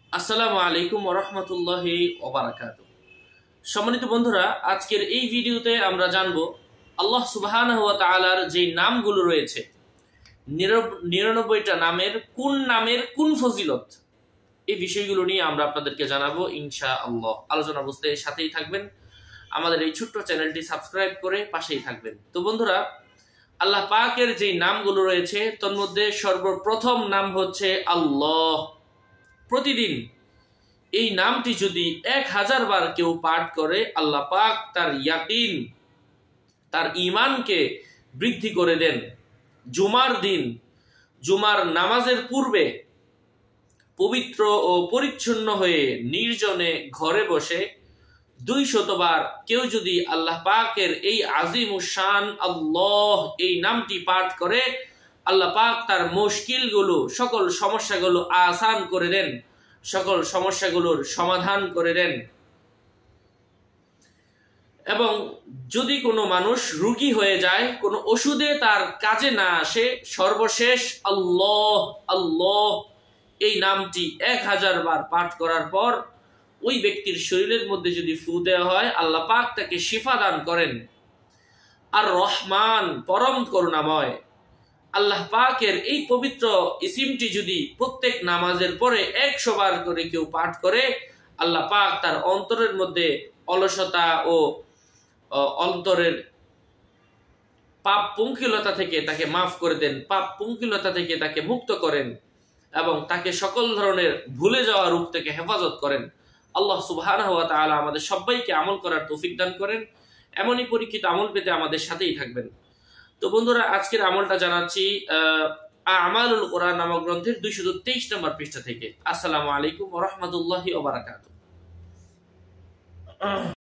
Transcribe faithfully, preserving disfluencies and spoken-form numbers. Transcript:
আসসালামু আলাইকুম ওয়া রাহমাতুল্লাহি ওয়া বারাকাতুহু। সম্মানিত বন্ধুরা, আজকের এই ভিডিওতে আমরা জানব আল্লাহ সুবহানাহু ওয়া তাআলার যে নামগুলো রয়েছে, নিরানব্বইটা নামের কোন নামের কোন ফজিলত, এই বিষয়গুলো নিয়ে আমরা আপনাদেরকে জানাবো ইনশাআল্লাহ। আলোচনা বুঝতে সাথেই থাকবেন, আমাদের এই ছোট্ট চ্যানেলটি সাবস্ক্রাইব করে পাশেই থাকবেন। তো বন্ধুরা, আল্লাহ পাকের যে নামগুলো রয়েছে তার মধ্যে সর্বপ্রথম নাম হচ্ছে আল্লাহ। প্রতিদিন এই নামটি যদি এক হাজার বার কেউ পাঠ করে, আল্লাহ পাক তার ইয়াকিন, তার ঈমানকে বৃদ্ধি করে দেন। জুমার দিন, জুমার নামাজের পূর্বে পবিত্র ও পরিচ্ছন্ন হয়ে নির্জনে ঘরে বসে দুই শতবার কেউ যদি আল্লাহ পাকের এই আজিম শান আল্লাহ এই নামটি পাঠ করে, আল্লাহ পাক তার মুশকিলগুলো, সকল সমস্যাগুলো আসান করে দেন, সকল সমস্যাগুলোর সমাধান করে দেন। এবং যদি কোনো মানুষ রোগী হয়ে যায়, কোনো ওষুধে তার কাজে না আসে, সর্বশেষ আল্লাহ আল্লাহ এই নামটি এক হাজার বার পাঠ করার পর ওই ব্যক্তির শরীরের মধ্যে যদি ফু দেওয়া হয়, আল্লাহ পাক তাকে শিফা দান করেন। আর রহমান, পরম করুণাময়, আল্লাহ পাকের এই পবিত্র ইসিমটি যদি প্রত্যেক নামাজের পরে একশো বার করে কেউ পাঠ করে, আল্লাহ পাক তার অন্তরের মধ্যে অলসতা ও অন্তরের পাপ পঙ্কিলতা থেকে তাকে মাফ করে দেন, পাপ পঙ্কিলতা থেকে তাকে মুক্ত করেন এবং তাকে সকল ধরনের ভুলে যাওয়া রূপ থেকে হেফাজত করেন। আল্লাহ সুবহানাহু ওয়া তাআলা আমাদের সবাইকে আমল করার তৌফিক দান করেন। এমনই পরীক্ষিত আমল পেতে আমাদের সাথেই থাকবেন। তো বন্ধুরা, আজকের আমলটা জানাচ্ছি আমালুল কোরআন নামক গ্রন্থের দুইশত তেইশ নম্বর পৃষ্ঠা থেকে। আসসালামু আলাইকুম ওয়া রাহমাতুল্লাহি ওয়া বারাকাতুহু।